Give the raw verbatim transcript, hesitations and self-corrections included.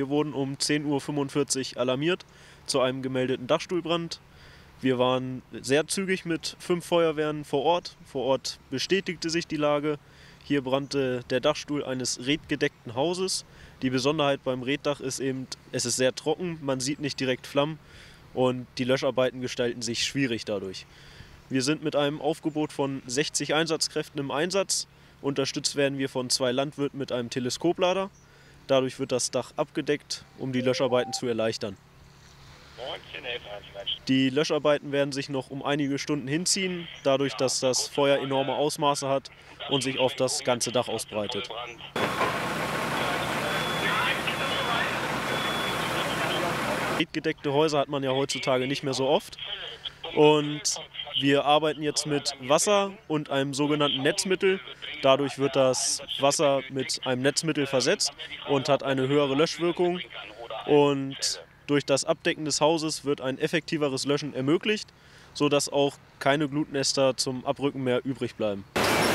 Wir wurden um zehn Uhr fünfundvierzig alarmiert zu einem gemeldeten Dachstuhlbrand. Wir waren sehr zügig mit fünf Feuerwehren vor Ort. Vor Ort bestätigte sich die Lage. Hier brannte der Dachstuhl eines redgedeckten Hauses. Die Besonderheit beim Reddach ist eben, es ist sehr trocken, man sieht nicht direkt Flammen und die Löscharbeiten gestalten sich schwierig dadurch. Wir sind mit einem Aufgebot von sechzig Einsatzkräften im Einsatz. Unterstützt werden wir von zwei Landwirten mit einem Teleskoplader. Dadurch wird das Dach abgedeckt, um die Löscharbeiten zu erleichtern. Die Löscharbeiten werden sich noch um einige Stunden hinziehen, dadurch, dass das Feuer enorme Ausmaße hat und sich auf das ganze Dach ausbreitet. Gedeckte Häuser hat man ja heutzutage nicht mehr so oft. Und wir arbeiten jetzt mit Wasser und einem sogenannten Netzmittel. Dadurch wird das Wasser mit einem Netzmittel versetzt und hat eine höhere Löschwirkung. Und durch das Abdecken des Hauses wird ein effektiveres Löschen ermöglicht, sodass auch keine Glutnester zum Abrücken mehr übrig bleiben.